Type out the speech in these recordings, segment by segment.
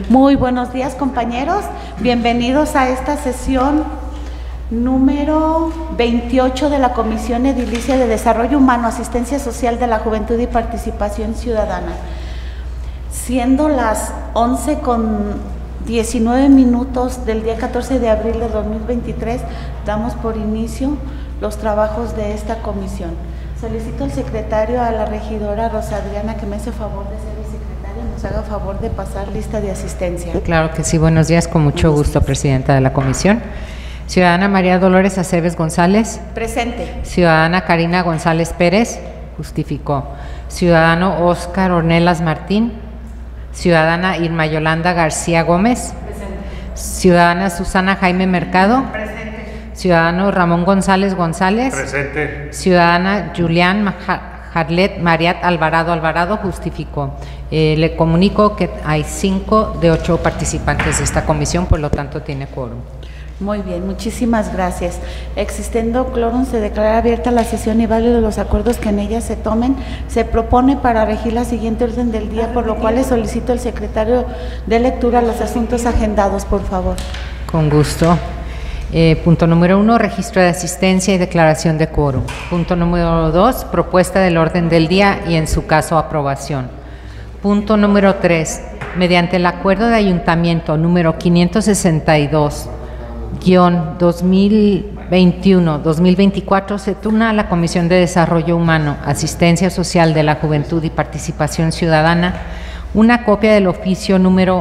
Muy buenos días, compañeros. Bienvenidos a esta sesión número 28 de la Comisión Edilicia de Desarrollo Humano, Asistencia Social de la Juventud y Participación Ciudadana. Siendo las 11:19 del día 14 de abril de 2023, damos por inicio los trabajos de esta comisión. Solicito al secretario, a la regidora Rosa Adriana, que me hace favor de ser el secretario, nos haga favor de pasar lista de asistencia. Claro que sí, buenos días, con mucho gusto, presidenta de la comisión. Ciudadana María Dolores Aceves González. Presente. Ciudadana Karina González Pérez. Justificó. Ciudadano Óscar Ornelas Martín. Ciudadana Irma Yolanda García Gómez. Presente. Ciudadana Susana Jaime Mercado. Presente. Ciudadano Ramón González González. Presente. Ciudadana Julián Jarlet Mariat Alvarado. Justificó. Le comunico que hay 5 de 8 participantes de esta comisión, por lo tanto tiene quórum. Muy bien, muchísimas gracias. Existiendo quórum, se declara abierta la sesión y válidos los acuerdos que en ella se tomen. Se propone para regir la siguiente orden del día, por lo cual le solicito al secretario de lectura los asuntos agendados, por favor. Con gusto. Punto número 1, registro de asistencia y declaración de quórum. Punto número 2, propuesta del orden del día y en su caso aprobación. Punto número 3, mediante el acuerdo de ayuntamiento número 562-2021-2024 se turna a la Comisión de Desarrollo Humano, Asistencia Social de la Juventud y Participación Ciudadana una copia del oficio número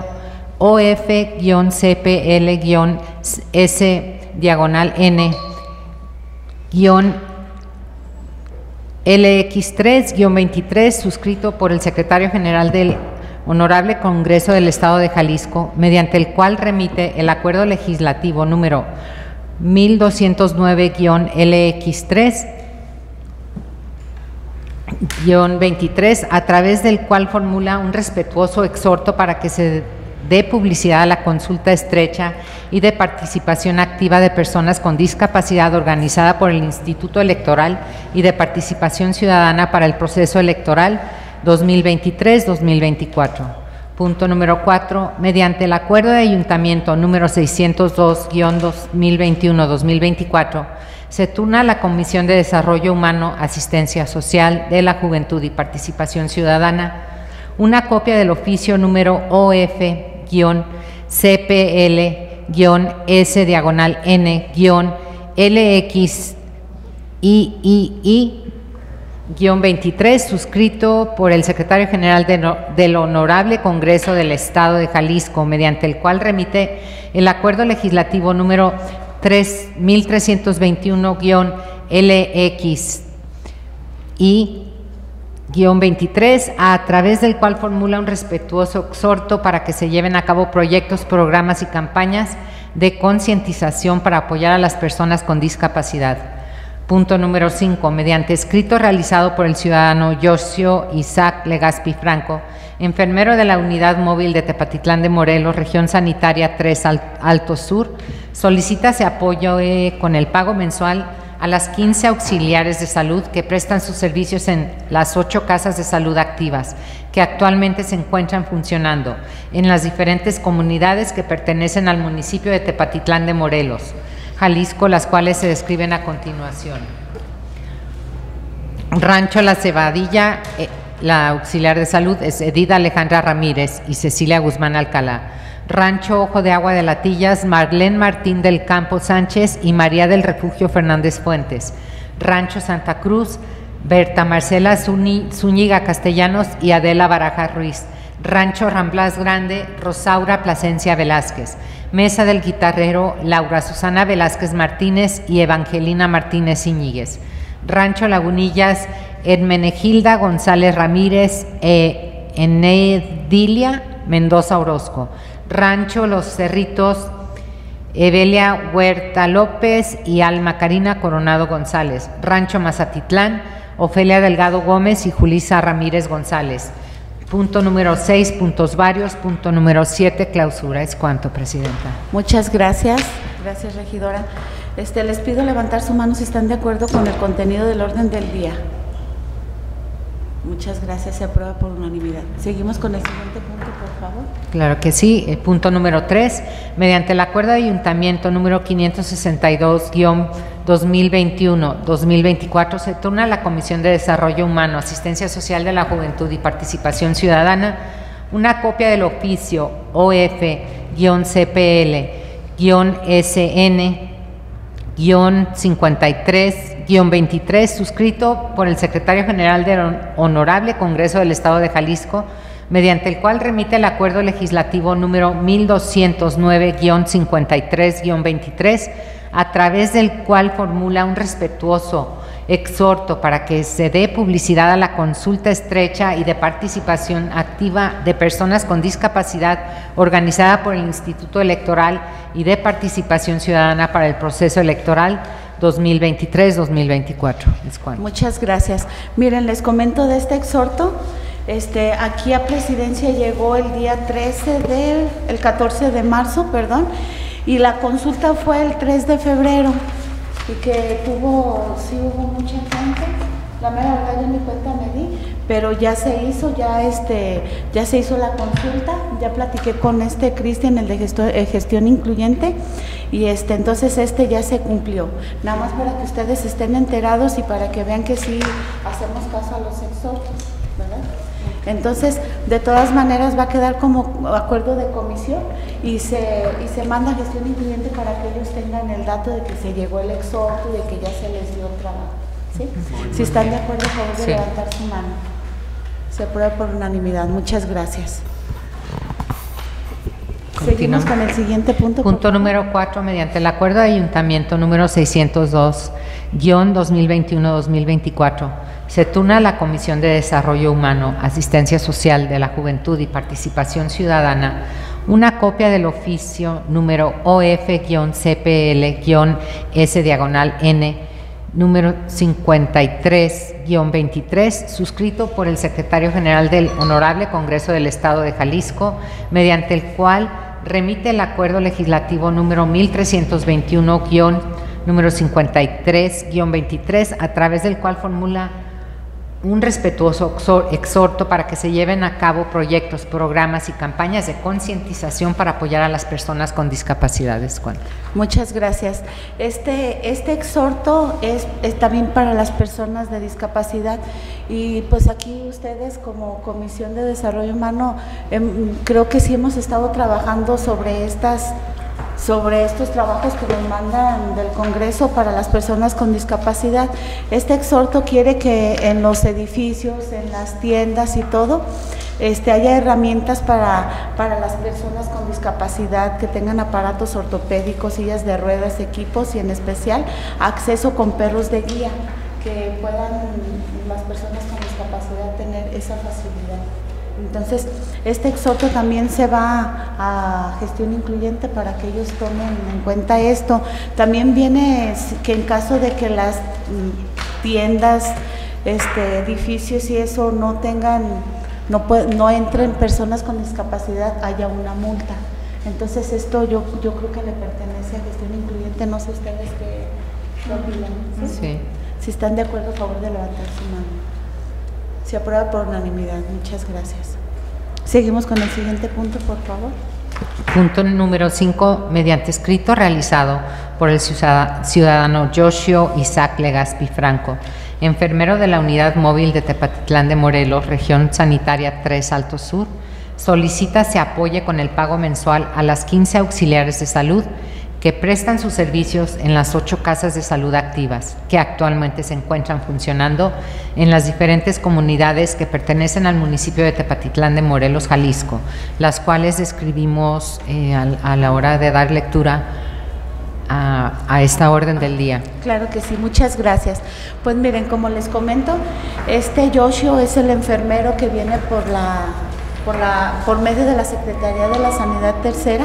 OF-CP-L-S-N-LX3-23 suscrito por el secretario general del Honorable Congreso del Estado de Jalisco, mediante el cual remite el acuerdo legislativo número 1209-LX3-23, a través del cual formula un respetuoso exhorto para que se dé publicidad a la consulta estrecha y de participación activa de personas con discapacidad organizada por el Instituto Electoral y de Participación Ciudadana para el proceso electoral 2023-2024. Punto número 4, mediante el acuerdo de ayuntamiento número 602-2021-2024, se turna a la Comisión de Desarrollo Humano, Asistencia Social de la Juventud y Participación Ciudadana una copia del oficio número OF-CP-L-XIII-23 suscrito por el secretario general del Honorable Congreso del Estado de Jalisco, mediante el cual remite el acuerdo legislativo número 1321-LXI-23, a través del cual formula un respetuoso exhorto para que se lleven a cabo proyectos, programas y campañas de concientización para apoyar a las personas con discapacidad. Punto número 5, mediante escrito realizado por el ciudadano Josio Isaac Legazpi Franco, enfermero de la Unidad Móvil de Tepatitlán de Morelos, Región Sanitaria 3 Alto Sur, solicita se apoye con el pago mensual a las 15 auxiliares de salud que prestan sus servicios en las 8 casas de salud activas que actualmente se encuentran funcionando en las diferentes comunidades que pertenecen al municipio de Tepatitlán de Morelos, Jalisco, las cuales se describen a continuación. Rancho La Cebadilla, la auxiliar de salud es Edith Alejandra Ramírez y Cecilia Guzmán Alcalá. Rancho Ojo de Agua de Latillas, Marlene Martín del Campo Sánchez y María del Refugio Fernández Fuentes. Rancho Santa Cruz, Berta Marcela Zúñiga Castellanos y Adela Baraja Ruiz. Rancho Ramblas Grande, Rosaura Plasencia Velázquez. Mesa del Guitarrero, Laura Susana Velázquez Martínez y Evangelina Martínez Iñiguez. Rancho Lagunillas, Hermenegilda González Ramírez e Enedilia Mendoza Orozco. Rancho Los Cerritos, Evelia Huerta López y Alma Karina Coronado González. Rancho Mazatitlán, Ofelia Delgado Gómez y Julisa Ramírez González. Punto número 6, puntos varios. Punto número 7, clausura. Es cuanto, presidenta. Muchas gracias. Gracias, regidora. Les pido levantar su mano si están de acuerdo con el contenido del orden del día. Muchas gracias. Se aprueba por unanimidad. Seguimos con el siguiente punto, por favor. favor. Claro que sí. Punto número 3. Mediante el acuerdo de ayuntamiento número 562-2021-2024 se turna a la Comisión de Desarrollo Humano, Asistencia Social de la Juventud y Participación Ciudadana una copia del oficio OF-CPL-SN-53-23 suscrito por el Secretario General del Honorable Congreso del Estado de Jalisco, mediante el cual remite el acuerdo legislativo número 1209-53-23, a través del cual formula un respetuoso exhorto para que se dé publicidad a la consulta estrecha y de participación activa de personas con discapacidad organizada por el Instituto Electoral y de Participación Ciudadana para el proceso electoral 2023-2024. Muchas gracias. Miren, les comento de este exhorto. Aquí a Presidencia llegó el día 14 de marzo, y la consulta fue el 3 de febrero, y que hubo mucha gente. La mera verdad yo ni cuenta me di, pero ya se hizo, ya se hizo la consulta, ya platiqué con Cristian, el de gestión incluyente, y entonces ya se cumplió. Nada más para que ustedes estén enterados y para que vean que sí hacemos caso a los exhortos, ¿verdad? Entonces, de todas maneras va a quedar como acuerdo de comisión y se manda a gestión incluyente para que ellos tengan el dato de que se llegó el exhorto y de que ya se les dio trabajo. ¿Sí? Si están de acuerdo, por favor de levantar su mano. Se aprueba por unanimidad. Muchas gracias. Seguimos con el siguiente punto. Punto número 4. Mediante el acuerdo de ayuntamiento número 602-2021-2024, se turna a la Comisión de Desarrollo Humano, Asistencia Social de la Juventud y Participación Ciudadana una copia del oficio número OF-CPL-S/N número 53-23, suscrito por el Secretario General del Honorable Congreso del Estado de Jalisco, mediante el cual remite el acuerdo legislativo número 1321-número 53-23, a través del cual formula un respetuoso exhorto para que se lleven a cabo proyectos, programas y campañas de concientización para apoyar a las personas con discapacidades. Muchas gracias. Este exhorto es también para las personas de discapacidad, y pues aquí ustedes como Comisión de Desarrollo Humano creo que sí hemos estado trabajando sobre estos trabajos que nos mandan del Congreso para las personas con discapacidad. Este exhorto quiere que en los edificios, en las tiendas y todo, haya herramientas para las personas con discapacidad, que tengan aparatos ortopédicos, sillas de ruedas, equipos y en especial acceso con perros de guía, que puedan las personas con discapacidad tener esa facilidad. Entonces, este exhorto también se va a gestión incluyente para que ellos tomen en cuenta esto. También viene que en caso de que las tiendas, edificios y eso no entren personas con discapacidad, haya una multa. Entonces, esto yo creo que le pertenece a gestión incluyente. No sé ustedes qué opinan. ¿Sí? Si están de acuerdo, a favor de levantar su mano. Se aprueba por unanimidad. Muchas gracias. Seguimos con el siguiente punto, por favor. Punto número 5. Mediante escrito realizado por el ciudadano Yoshio Isaac Legaspi Franco, enfermero de la Unidad Móvil de Tepatitlán de Morelos, Región Sanitaria 3 Alto Sur, solicita se apoye con el pago mensual a las 15 auxiliares de salud que prestan sus servicios en las 8 casas de salud activas que actualmente se encuentran funcionando en las diferentes comunidades que pertenecen al municipio de Tepatitlán de Morelos, Jalisco, las cuales describimos a la hora de dar lectura a esta orden del día. Claro que sí, muchas gracias. Pues miren, como les comento, Yoshio es el enfermero que viene por medio de la Secretaría de la Sanidad Tercera.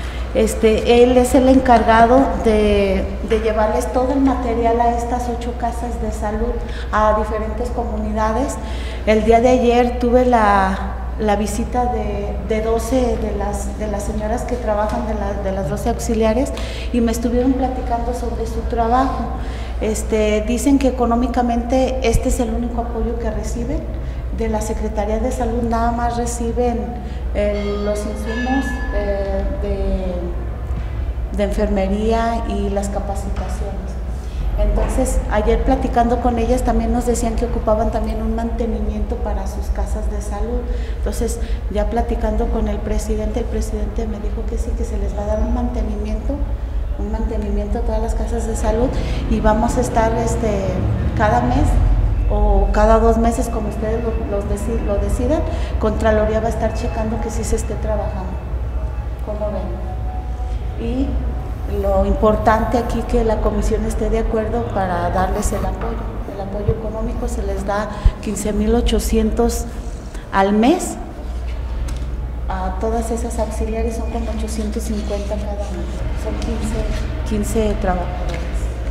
Él es el encargado de llevarles todo el material a estas 8 casas de salud, a diferentes comunidades. El día de ayer tuve la visita de 12 de las señoras que trabajan, de las 12 auxiliares, y me estuvieron platicando sobre su trabajo. Dicen que económicamente este es el único apoyo que reciben. de la Secretaría de Salud nada más reciben los insumos de enfermería y las capacitaciones. Entonces, ayer platicando con ellas también nos decían que ocupaban también un mantenimiento para sus casas de salud. Entonces, ya platicando con el presidente me dijo que sí, que se les va a dar un mantenimiento a todas las casas de salud, y vamos a estar cada mes o cada 2 meses, como ustedes lo decidan, Contraloría va a estar checando que sí se esté trabajando. ¿Cómo ven? Y lo importante aquí que la comisión esté de acuerdo para darles el apoyo económico. Se les da 15,800 al mes a todas esas auxiliares, son como 850 cada uno, son 15 trabajadores.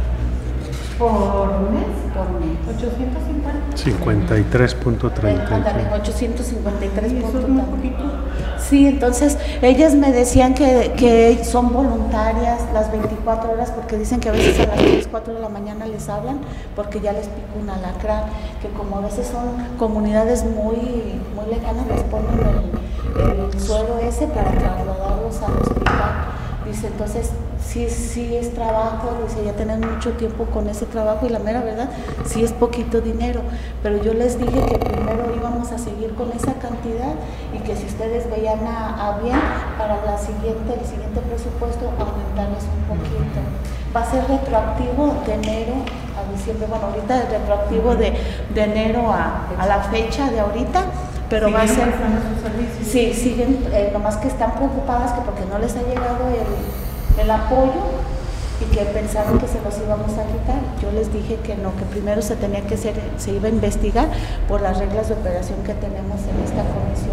¿Por mes? Por mes. 53.30. 853. ¿Y eso es muy poquito? Sí, entonces ellas me decían que son voluntarias las 24 horas, porque dicen que a veces a las 3, 4 de la mañana les hablan porque ya les pica un alacrán, que como a veces son comunidades muy lejanas, les ponen el suero ese para trasladarlos al hospital. Dice, entonces sí es trabajo, dice, ya tienen mucho tiempo con ese trabajo, y la mera verdad, sí es poquito dinero, pero yo les dije que primero íbamos a seguir con esa cantidad, y que si ustedes veían a bien, para el siguiente presupuesto, aumentarles un poquito. Va a ser retroactivo de enero a diciembre, bueno, ahorita es retroactivo de enero a la fecha de ahorita, pero va a ser... Sí, siguen, nomás que están preocupadas que porque no les ha llegado el apoyo, y que pensaron que se los íbamos a quitar. Yo les dije que no, que primero se iba a investigar por las reglas de operación que tenemos en esta comisión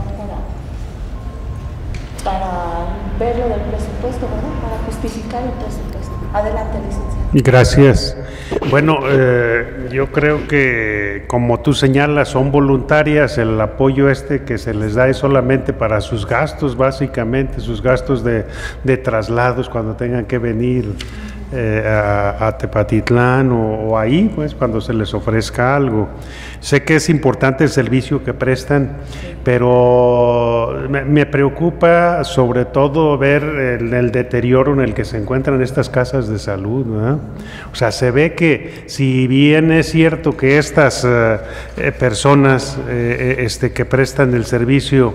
para ver lo del presupuesto, ¿verdad? Para justificar el presupuesto. Adelante, licenciado. Gracias. Bueno, yo creo que, como tú señalas, son voluntarias. El apoyo que se les da es solamente para sus gastos, básicamente, sus gastos de traslados cuando tengan que venir a Tepatitlán o ahí, pues, cuando se les ofrezca algo. Sé que es importante el servicio que prestan, pero me preocupa sobre todo ver el deterioro en el que se encuentran estas casas de salud, ¿verdad? O sea, se ve que, si bien es cierto que estas personas que prestan el servicio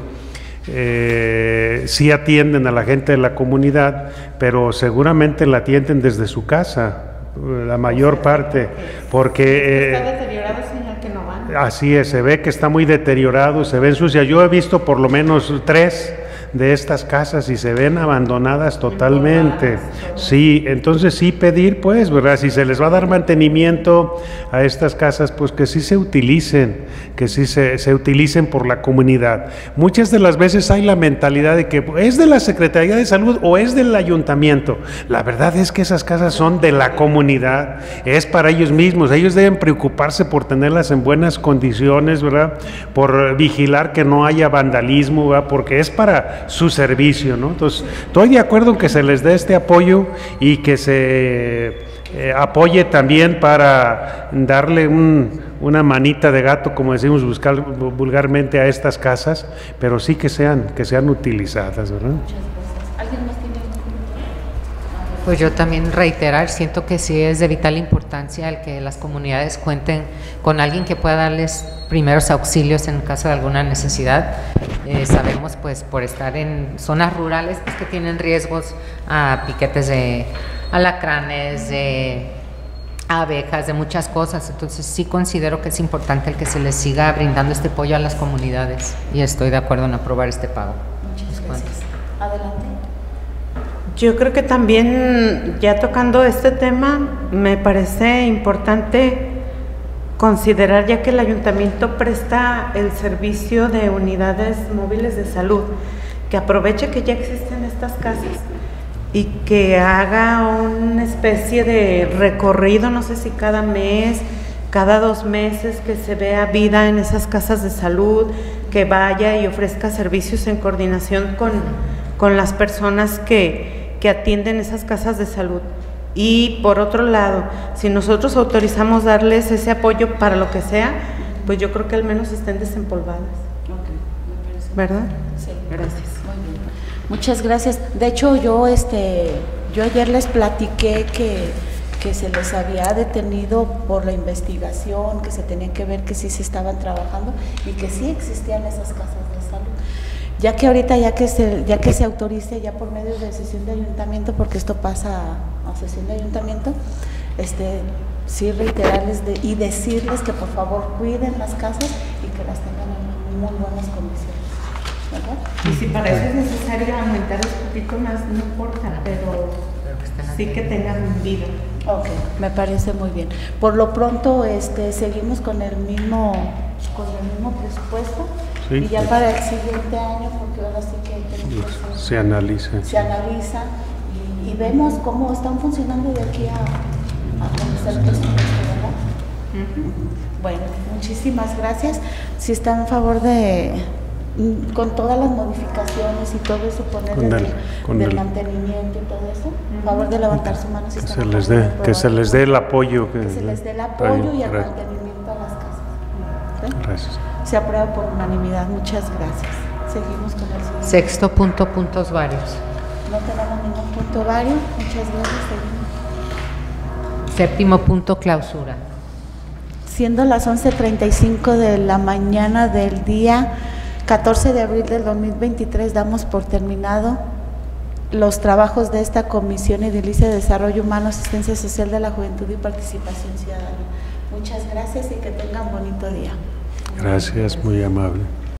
sí atienden a la gente de la comunidad, pero seguramente la atienden desde su casa, la mayor parte, porque... ¿Está deteriorado, señor, que no van? Así es, se ve que está muy deteriorado, se ven sucias. Yo he visto por lo menos 3 de estas casas y se ven abandonadas totalmente. Sí, entonces sí pedir, pues, ¿verdad? Si se les va a dar mantenimiento a estas casas, pues que sí se utilicen, que sí se utilicen por la comunidad. Muchas de las veces hay la mentalidad de que es de la Secretaría de Salud o es del ayuntamiento. La verdad es que esas casas son de la comunidad, es para ellos mismos. Ellos deben preocuparse por tenerlas en buenas condiciones, ¿verdad? Por vigilar que no haya vandalismo, ¿verdad? Porque es para su servicio, ¿no? Entonces, estoy de acuerdo en que se les dé este apoyo y que se apoye también para darle una manita de gato, como decimos vulgarmente, a estas casas, pero sí que sean utilizadas, ¿verdad? Muchas gracias. ¿Alguien más tiene? Pues yo también reiterar, siento que sí es de vital importancia el que las comunidades cuenten con alguien que pueda darles primeros auxilios en caso de alguna necesidad. Sabemos, pues, por estar en zonas rurales, pues, que tienen riesgos a piquetes de alacranes, de abejas, de muchas cosas. Entonces sí considero que es importante el que se les siga brindando este apoyo a las comunidades, y estoy de acuerdo en aprobar este pago. Muchas gracias. Adelante. Yo creo que también, ya tocando este tema, me parece importante considerar, ya que el ayuntamiento presta el servicio de unidades móviles de salud, que aproveche que ya existen estas casas y que haga una especie de recorrido, no sé si cada mes, cada 2 meses, que se vea vida en esas casas de salud, que vaya y ofrezca servicios en coordinación con las personas que atienden esas casas de salud. Y por otro lado, si nosotros autorizamos darles ese apoyo para lo que sea, pues yo creo que al menos estén desempolvadas. Ok, me parece. ¿Verdad? Sí. Gracias. Muy bien. Muchas gracias. De hecho, yo ayer les platiqué que se les había detenido por la investigación, que se tenía que ver que sí se estaban trabajando y que sí existían esas casas de salud. Ya que ahorita, ya que se autorice ya por medio de sesión de ayuntamiento, porque esto pasa a sesión de ayuntamiento, sí reiterarles y decirles que por favor cuiden las casas y que las tengan en muy buenas condiciones, ¿verdad? Y si para eso es necesario aumentar un poquito más, no importa, pero sí que tengan vida. Ok, me parece muy bien. Por lo pronto, seguimos con el mismo presupuesto. Sí, y ya pues, para el siguiente año, porque ahora sí que se analiza. Se analiza y vemos cómo están funcionando de aquí a cuando está el presupuesto, ¿verdad? Bueno, muchísimas gracias. Si están a favor con todas las modificaciones y todo eso, ponerle del mantenimiento y todo eso, a favor de levantar su mano. Si que se les dé el apoyo. Que se les dé el apoyo y el mantenimiento a las casas. ¿Sí? Gracias. Se aprueba por unanimidad. Muchas gracias. Seguimos con el siguiente. Sexto punto, puntos varios. No tenemos ningún punto vario. Muchas gracias. Seguimos. Séptimo punto, clausura. Siendo las 11:35 de la mañana del día 14 de abril del 2023, damos por terminado los trabajos de esta Comisión Edilicia de Desarrollo Humano, Asistencia Social de la Juventud y Participación Ciudadana. Muchas gracias y que tengan bonito día. Gracias, muy amable.